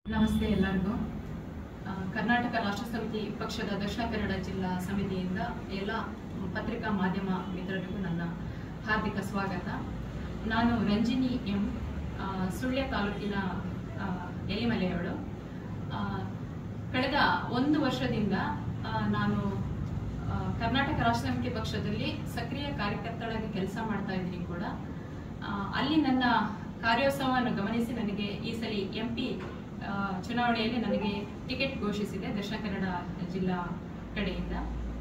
ನಮಸ್ತೆ ಎಲ್ಲರಿಗೂ. ಕರ್ನಾಟಕ ರಾಷ್ಟ್ರ ಸಮಿತಿ ಪಕ್ಷದ ದಕ್ಷಿಣ ಕನ್ನಡ ಜಿಲ್ಲಾ ಸಮಿತಿಯಿಂದ ಎಲ್ಲ ಪತ್ರಿಕಾ ಮಾಧ್ಯಮ ಮಿತ್ರರಿಗೂ ನನ್ನ ಹಾರ್ದಿಕ ಸ್ವಾಗತ. ನಾನು ರಂಜಿನಿ ಎಂ, ಸುಳ್ಯ ತಾಲೂಕಿನ ಎಲಿಮಲೆಯವಳು. ಕಳೆದ 1 ವರ್ಷದಿಂದ ನಾನು ಕರ್ನಾಟಕ ರಾಷ್ಟ್ರ ಸಮಿತಿ ಪಕ್ಷದಲ್ಲಿ ಸಕ್ರಿಯ ಕಾರ್ಯಕರ್ತರಾಗಿ ಕೆಲಸ ಮಾಡ್ತಾ ಇದ್ದೀನಿ ಕೂಡ. ಅಲ್ಲಿ ನನ್ನ ಕಾರ್ಯೋತ್ಸವವನ್ನು ಗಮನಿಸಿ ನನಗೆ ಈ ಸಲ MP ಚುನಾವಣೆಯಲ್ಲಿ ನನಗೆ ಟಿಕೆಟ್ ಘೋಷಿಸಿದೆ ದಕ್ಷಿಣ ಕನ್ನಡ ಜಿಲ್ಲಾ ಕಡೆಯಿಂದ.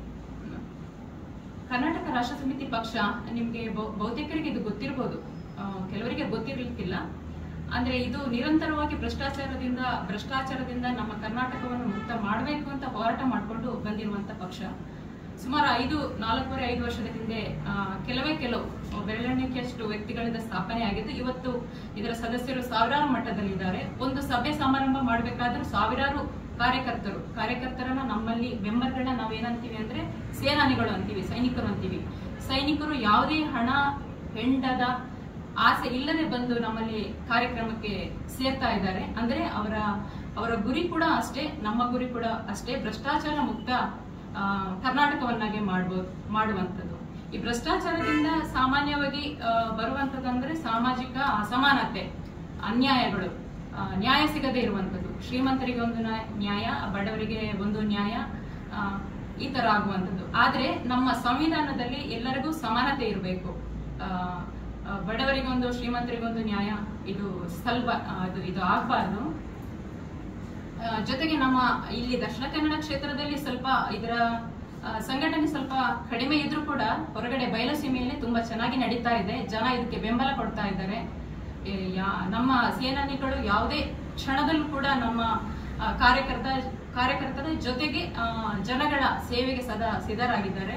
ಕರ್ನಾಟಕ ರಾಷ್ಟ್ರ ಸಮಿತಿ ಪಕ್ಷ ನಿಮಗೆ ಬಹುತೇಕರಿಗೆ ಇದು ಗೊತ್ತಿರಬಹುದು, ಕೆಲವರಿಗೆ ಗೊತ್ತಿರಲಿಕ್ಕಿಲ್ಲ. ಅಂದ್ರೆ ಇದು ನಿರಂತರವಾಗಿ ಭ್ರಷ್ಟಾಚಾರದಿಂದ ನಮ್ಮ ಕರ್ನಾಟಕವನ್ನು ಮುಕ್ತ ಮಾಡಬೇಕು ಅಂತ ಹೋರಾಟ ಮಾಡಿಕೊಂಡು ಬಂದಿರುವಂತ ಪಕ್ಷ. ಸುಮಾರು 4.5 ವರ್ಷದ ಹಿಂದೆ ಕೆಲವು ಬೆರಳೆಣಿಕೆಯಷ್ಟು ವ್ಯಕ್ತಿಗಳಿಂದ ಸ್ಥಾಪನೆ ಆಗಿದ್ದು, ಇವತ್ತು ಇದರ ಸದಸ್ಯರು ಸಾವಿರಾರು ಮಟ್ಟದಲ್ಲಿದ್ದಾರೆ. ಒಂದು ಸಭೆ ಸಮಾರಂಭ ಮಾಡಬೇಕಾದ್ರೂ ಸಾವಿರಾರು ಕಾರ್ಯಕರ್ತರನ್ನ ನಮ್ಮಲ್ಲಿ ಮೆಂಬರ್ಗಳನ್ನ ನಾವೇನಂತೀವಿ ಅಂದ್ರೆ ಸೇನಾನಿಗಳು ಅಂತೀವಿ, ಸೈನಿಕರು ಅಂತೀವಿ. ಸೈನಿಕರು ಯಾವುದೇ ಹಣ ಹೆಂಡದ ಆಸೆ ಇಲ್ಲದೆ ಬಂದು ನಮ್ಮಲ್ಲಿ ಕಾರ್ಯಕ್ರಮಕ್ಕೆ ಸೇರ್ತಾ ಇದ್ದಾರೆ. ಅಂದ್ರೆ ಅವರ ಗುರಿ ಕೂಡ ಅಷ್ಟೇ, ನಮ್ಮ ಗುರಿ ಕೂಡ ಅಷ್ಟೇ, ಭ್ರಷ್ಟಾಚಾರ ಮುಕ್ತ ಕರ್ನಾಟಕವನ್ನಾಗಿ ಮಾಡುವಂಥದ್ದು. ಈ ಭ್ರಷ್ಟಾಚಾರದಿಂದ ಸಾಮಾನ್ಯವಾಗಿ ಬರುವಂತದಂದ್ರೆ ಸಾಮಾಜಿಕ ಅಸಮಾನತೆ, ಅನ್ಯಾಯಗಳು, ನ್ಯಾಯ ಸಿಗದೆ ಇರುವಂತದ್ದು, ಶ್ರೀಮಂತರಿಗೆ ಒಂದು ನ್ಯಾಯ, ಬಡವರಿಗೆ ಒಂದು ನ್ಯಾಯ, ಈ ತರ ಆಗುವಂಥದ್ದು. ಆದ್ರೆ ನಮ್ಮ ಸಂವಿಧಾನದಲ್ಲಿ ಎಲ್ಲರಿಗೂ ಸಮಾನತೆ ಇರಬೇಕು. ಬಡವರಿಗೊಂದು ಶ್ರೀಮಂತರಿಗೊಂದು ನ್ಯಾಯ ಇದು ಇದು ಆಗಬಾರ್ದು. ಜೊತೆಗೆ ನಮ್ಮ ಇಲ್ಲಿ ದಕ್ಷಿಣ ಕನ್ನಡ ಕ್ಷೇತ್ರದಲ್ಲಿ ಸ್ವಲ್ಪ ಇದರ ಸಂಘಟನೆ ಸ್ವಲ್ಪ ಕಡಿಮೆ ಇದ್ರೂ ಕೂಡ ಹೊರಗಡೆ ಬಯಲುಸೀಮೆಯಲ್ಲಿ ತುಂಬಾ ಚೆನ್ನಾಗಿ ನಡೀತಾ ಇದೆ. ಜನ ಇದಕ್ಕೆ ಬೆಂಬಲ ಕೊಡ್ತಾ ಇದ್ದಾರೆ. ನಮ್ಮ ಸೇನಾನಿಗಳು ಯಾವುದೇ ಕ್ಷಣದಲ್ಲೂ ಕೂಡ ನಮ್ಮ ಕಾರ್ಯಕರ್ತರ ಜೊತೆಗೆ ಜನಗಳ ಸೇವೆಗೆ ಸದಾ ಸಿದ್ಧರಾಗಿದ್ದಾರೆ.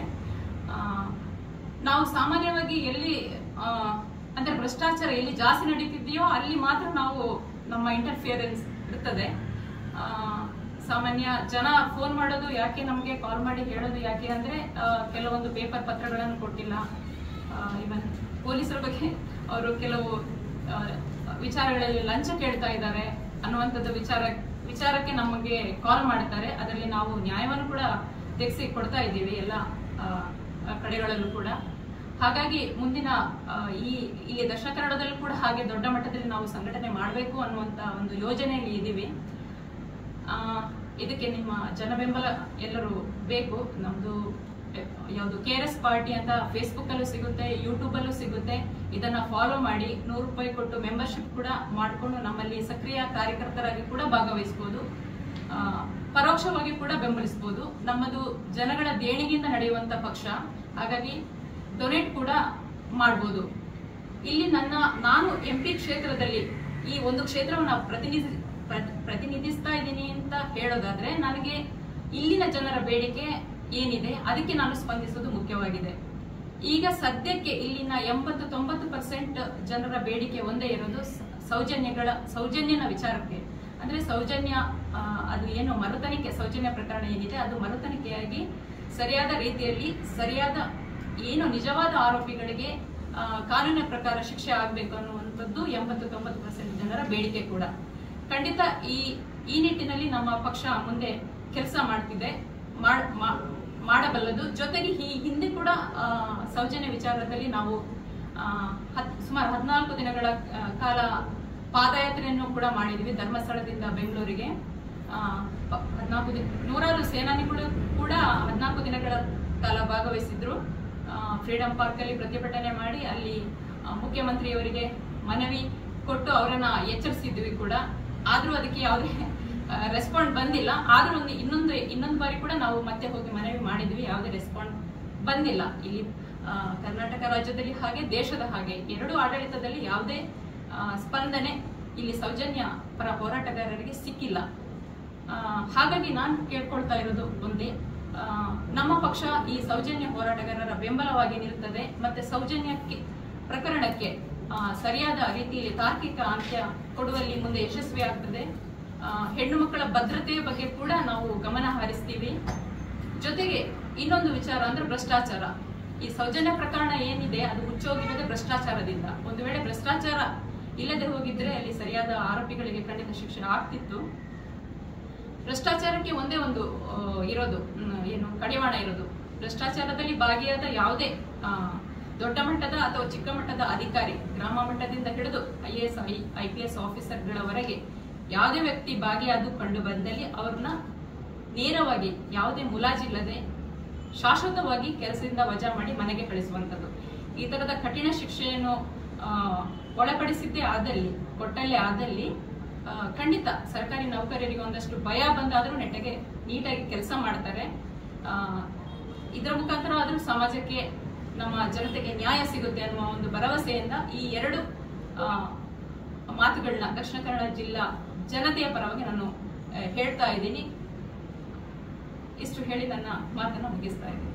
ನಾವು ಸಾಮಾನ್ಯವಾಗಿ ಎಲ್ಲಿ ಅಂದ್ರೆ ಭ್ರಷ್ಟಾಚಾರ ಎಲ್ಲಿ ಜಾಸ್ತಿ ನಡೀತಿದೆಯೋ ಅಲ್ಲಿ ಮಾತ್ರ ನಾವು ನಮ್ಮ ಇಂಟರ್ಫಿಯರೆನ್ಸ್ ಇರ್ತದೆ. ಸಾಮಾನ್ಯ ಜನ ಫೋನ್ ಮಾಡೋದು ಯಾಕೆ, ನಮಗೆ ಕಾಲ್ ಮಾಡಿ ಹೇಳೋದು ಯಾಕೆ ಅಂದ್ರೆ ಕೆಲವೊಂದು ಪೇಪರ್ ಪತ್ರಗಳನ್ನು ಕೊಟ್ಟಿಲ್ಲ, ಇವನ್ ಪೊಲೀಸರ ಬಗ್ಗೆ ಅವರು ಕೆಲವು ವಿಚಾರಗಳಲ್ಲಿ ಲಂಚ ಕೇಳ್ತಾ ಇದ್ದಾರೆ ಅನ್ನುವಂಥದ್ದು ವಿಚಾರಕ್ಕೆ ನಮಗೆ ಕಾಲ್ ಮಾಡ್ತಾರೆ. ಅದರಲ್ಲಿ ನಾವು ನ್ಯಾಯವನ್ನು ಕೂಡ ತೆಗೆಸಿ ಕೊಡ್ತಾ ಇದ್ದೀವಿ ಎಲ್ಲ ಕಡೆಗಳಲ್ಲೂ ಕೂಡ. ಹಾಗಾಗಿ ಮುಂದಿನ ಈ ದಕ್ಷಿಣ ಕನ್ನಡದಲ್ಲೂ ಕೂಡ ಹಾಗೆ ದೊಡ್ಡ ಮಟ್ಟದಲ್ಲಿ ನಾವು ಸಂಘಟನೆ ಮಾಡಬೇಕು ಅನ್ನುವಂತ ಒಂದು ಯೋಜನೆಯಲ್ಲಿ ಇದ್ದೀವಿ. ಇದಕ್ಕೆ ನಿಮ್ಮ ಜನ ಬೆಂಬಲ ಎಲ್ಲರೂ ಬೇಕು. ನಮ್ದು ಯಾವುದು KRS ಪಾರ್ಟಿ ಅಂತ ಫೇಸ್ಬುಕ್ ಅಲ್ಲೂ ಸಿಗುತ್ತೆ, ಯೂಟ್ಯೂಬ್ ಅಲ್ಲೂ ಸಿಗುತ್ತೆ. ಇದನ್ನ ಫಾಲೋ ಮಾಡಿ ₹100 ಕೊಟ್ಟು ಮೆಂಬರ್ಶಿಪ್ ಕೂಡ ಮಾಡಿಕೊಂಡು ನಮ್ಮಲ್ಲಿ ಸಕ್ರಿಯ ಕಾರ್ಯಕರ್ತರಾಗಿ ಕೂಡ ಭಾಗವಹಿಸಬಹುದು, ಪರೋಕ್ಷವಾಗಿ ಕೂಡ ಬೆಂಬಲಿಸಬಹುದು. ನಮ್ಮದು ಜನಗಳ ದೇಣಿಗೆಯಿಂದ ನಡೆಯುವಂತ ಪಕ್ಷ, ಹಾಗಾಗಿ ಡೊನೇಟ್ ಕೂಡ ಮಾಡಬಹುದು. ಇಲ್ಲಿ ನಾನು MP ಕ್ಷೇತ್ರದಲ್ಲಿ ಈ ಒಂದು ಕ್ಷೇತ್ರವನ್ನು ಪ್ರತಿನಿಧಿಸ್ತಾ ಇದ್ದೀನಿ ಅಂತ ಹೇಳೋದಾದ್ರೆ, ನನಗೆ ಇಲ್ಲಿನ ಜನರ ಬೇಡಿಕೆ ಏನಿದೆ ಅದಕ್ಕೆ ನಾನು ಸ್ಪಂದಿಸೋದು ಮುಖ್ಯವಾಗಿದೆ. ಈಗ ಸದ್ಯಕ್ಕೆ ಇಲ್ಲಿನ 80-90% ಜನರ ಬೇಡಿಕೆ ಒಂದೇ ಇರೋದು ಸೌಜನ್ಯನ ವಿಚಾರಕ್ಕೆ. ಅಂದ್ರೆ ಸೌಜನ್ಯ ಅದು ಏನು ಮರುತನಿಕೆ, ಸೌಜನ್ಯ ಪ್ರಕರಣ ಏನಿದೆ ಅದು ಮರುತನಿಕೆಯಾಗಿ ಸರಿಯಾದ ರೀತಿಯಲ್ಲಿ ಏನು ನಿಜವಾದ ಆರೋಪಿಗಳಿಗೆ ಕಾನೂನಿನ ಪ್ರಕಾರ ಶಿಕ್ಷೆ ಆಗಬೇಕು ಅನ್ನುವಂಥದ್ದು 80-90% ಜನರ ಬೇಡಿಕೆ ಕೂಡ. ಖಂಡಿತ ಈ ನಿಟ್ಟಿನಲ್ಲಿ ನಮ್ಮ ಪಕ್ಷ ಮುಂದೆ ಕೆಲಸ ಮಾಡ್ತಿದೆ, ಮಾಡಬಲ್ಲದು. ಜೊತೆಗೆ ಈ ಹಿಂದೆ ಕೂಡ ಸೌಜನ್ಯ ವಿಚಾರದಲ್ಲಿ ನಾವು ಸುಮಾರು 14 ದಿನಗಳ ಕಾಲ ಪಾದಯಾತ್ರೆಯನ್ನು ಕೂಡ ಮಾಡಿದ್ವಿ. ಧರ್ಮಸ್ಥಳದಿಂದ ಬೆಂಗಳೂರಿಗೆ 100 ಸೇನಾನಿಗಳು ಕೂಡ 14 ದಿನಗಳ ಕಾಲ ಭಾಗವಹಿಸಿದ್ರು. ಫ್ರೀಡಂ ಪಾರ್ಕ್ ಅಲ್ಲಿ ಪ್ರತಿಭಟನೆ ಮಾಡಿ ಅಲ್ಲಿ ಮುಖ್ಯಮಂತ್ರಿಯವರಿಗೆ ಮನವಿ ಕೊಟ್ಟು ಅವರನ್ನ ಎಚ್ಚರಿಸಿದ್ವಿ ಕೂಡ. ಆದ್ರೂ ಅದಕ್ಕೆ ಯಾವುದೇ ರೆಸ್ಪಾಂಡ್ ಬಂದಿಲ್ಲ. ಆದ್ರೂ ಇನ್ನೊಂದು ಬಾರಿ ಕೂಡ ನಾವು ಮತ್ತೆ ಹೋಗಿ ಮನವಿ ಮಾಡಿದ್ವಿ, ಯಾವುದೇ ರೆಸ್ಪಾಂಡ್ ಬಂದಿಲ್ಲ. ಇಲ್ಲಿ ಕರ್ನಾಟಕ ರಾಜ್ಯದಲ್ಲಿ ಹಾಗೆ ದೇಶದ ಹಾಗೆ ಎರಡೂ ಆಡಳಿತದಲ್ಲಿ ಯಾವುದೇ ಸ್ಪಂದನೆ ಇಲ್ಲಿ ಸೌಜನ್ಯ ಪರ ಹೋರಾಟಗಾರರಿಗೆ ಸಿಕ್ಕಿಲ್ಲ. ಹಾಗಾಗಿ ನಾನು ಕೇಳ್ಕೊಳ್ತಾ ಇರೋದು ಒಂದೇ, ನಮ್ಮ ಪಕ್ಷ ಈ ಸೌಜನ್ಯ ಹೋರಾಟಗಾರರ ಬೆಂಬಲವಾಗಿ ನಿಲ್ತದೆ. ಮತ್ತೆ ಸೌಜನ್ಯಕ್ಕೆ ಪ್ರಕರಣಕ್ಕೆ ಸರಿಯಾದ ರೀತಿಯಲ್ಲಿ ತಾರ್ಕಿಕ ಅಂತ್ಯ ಕೊಡುವಲ್ಲಿ ಮುಂದೆ ಯಶಸ್ವಿ ಆಗ್ತದೆ. ಹೆಣ್ಣು ಮಕ್ಕಳ ಭದ್ರತೆಯ ಬಗ್ಗೆ ಕೂಡ ನಾವು ಗಮನ ಹರಿಸ್ತೀವಿ. ಜೊತೆಗೆ ಇನ್ನೊಂದು ವಿಚಾರ ಅಂದ್ರೆ ಭ್ರಷ್ಟಾಚಾರ. ಈ ಸೌಜನ್ಯ ಪ್ರಕರಣ ಏನಿದೆ ಅದು ಹುಚ್ಚೋಗಿರೋದೇ ಭ್ರಷ್ಟಾಚಾರದಿಂದ. ಒಂದು ವೇಳೆ ಭ್ರಷ್ಟಾಚಾರ ಇಲ್ಲದೆ ಹೋಗಿದ್ರೆ ಅಲ್ಲಿ ಸರಿಯಾದ ಆರೋಪಿಗಳಿಗೆ ಖಂಡಿತ ಶಿಕ್ಷೆ ಆಗ್ತಿತ್ತು. ಭ್ರಷ್ಟಾಚಾರಕ್ಕೆ ಒಂದೇ ಒಂದು ಇರೋದು ಏನು ಕಡಿವಾಣ ಇರೋದು, ಭ್ರಷ್ಟಾಚಾರದಲ್ಲಿ ಭಾಗಿಯಾದ ಯಾವುದೇ ದೊಡ್ಡ ಮಟ್ಟದ ಅಥವಾ ಚಿಕ್ಕ ಮಟ್ಟದ ಅಧಿಕಾರಿ, ಗ್ರಾಮ ಮಟ್ಟದಿಂದ ಹಿಡಿದು IAS IPS ಆಫೀಸರ್ಗಳವರೆಗೆ ಯಾವುದೇ ವ್ಯಕ್ತಿ ಭಾಗಿಯಾದು ಕಂಡು ಬಂದಲ್ಲಿ ಅವ್ರನ್ನ ನೇರವಾಗಿ ಯಾವುದೇ ಮುಲಾಜಿಲ್ಲದೆ ಶಾಶ್ವತವಾಗಿ ಕೆಲಸದಿಂದ ವಜಾ ಮಾಡಿ ಮನೆಗೆ ಕಳಿಸುವಂಥದ್ದು. ಈ ತರದ ಕಠಿಣ ಶಿಕ್ಷೆಯನ್ನು ಒಳಪಡಿಸಿದ್ದೇ ಆದಲ್ಲಿ, ಕೊಟ್ಟಲ್ಲೇ ಆದಲ್ಲಿ ಖಂಡಿತ ಸರ್ಕಾರಿ ನೌಕರರಿಗೆ ಒಂದಷ್ಟು ಭಯ ಬಂದಾದ್ರೂ ನೆಟ್ಟಗೆ ನೀಟಾಗಿ ಕೆಲಸ ಮಾಡ್ತಾರೆ. ಇದರ ಮುಖಾಂತರ ಆದ್ರೂ ಸಮಾಜಕ್ಕೆ, ನಮ್ಮ ಜನತೆಗೆ ನ್ಯಾಯ ಸಿಗುತ್ತೆ ಅನ್ನುವ ಒಂದು ಭರವಸೆಯಿಂದ ಈ ಎರಡು ಮಾತುಗಳನ್ನ ದಕ್ಷಿಣ ಕನ್ನಡ ಜಿಲ್ಲಾ ಜನತೆಯ ಪರವಾಗಿ ನಾನು ಹೇಳ್ತಾ ಇದ್ದೀನಿ. ಇಷ್ಟು ಹೇಳಿ ನನ್ನ ಮಾತನ್ನು ಮುಗಿಸ್ತಾ ಇದ್ದೀನಿ.